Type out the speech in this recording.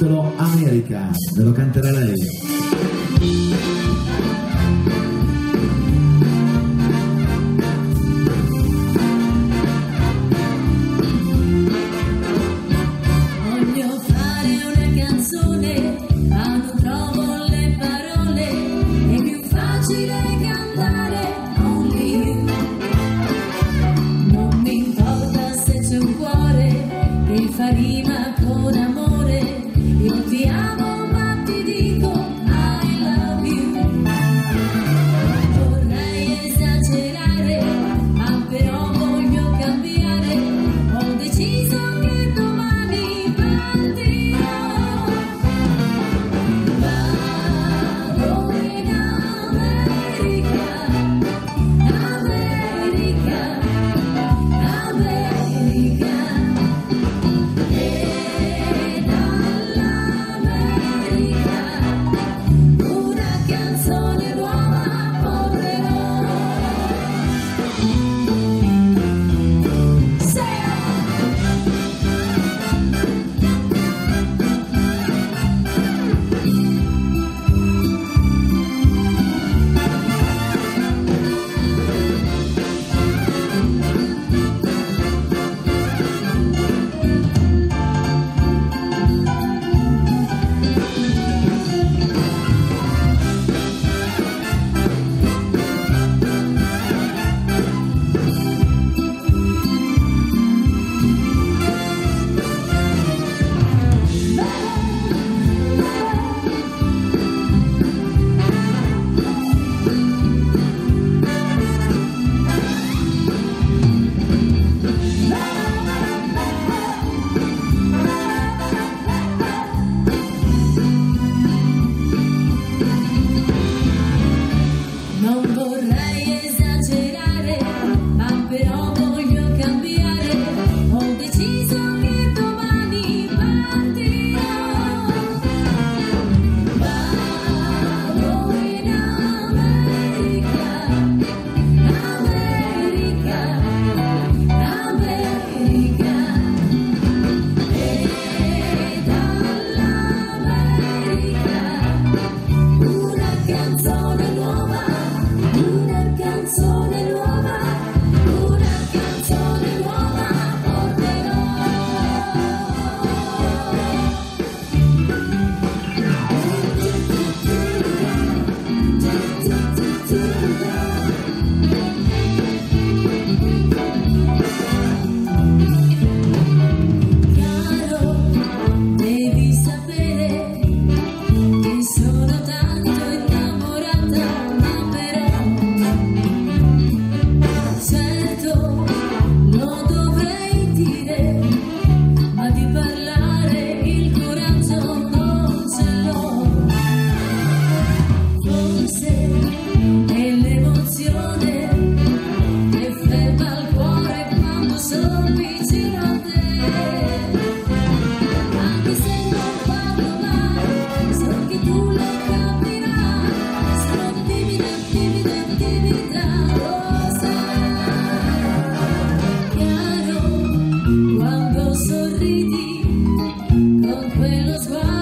titolo America, ve lo canterà lei. Fa rima con amore, io ti amo ma ti dico I love you. Vorrei esagerare, ma però voglio cambiare, ho deciso che domani partirò. Vado in America, America, America. Non vorrei esagerare, ma però voglio cambiare, ho deciso che domani partirò. Vado in America, America, America, e dall'America una canzone nuova. Una canzone nuova porterò. Caro, devi sapere che sono tanto innamorata, ma però certo lo dovrei dire, ma di parlare il coraggio non ce l'ho. Forse è l'emozione che ferma il cuore quando sono vicino a te. Anche se non parlo mai, so che tu lo capirai. Sono timida, timida, timida, lo sai. Chiaro, quando sorridi con quello sguardo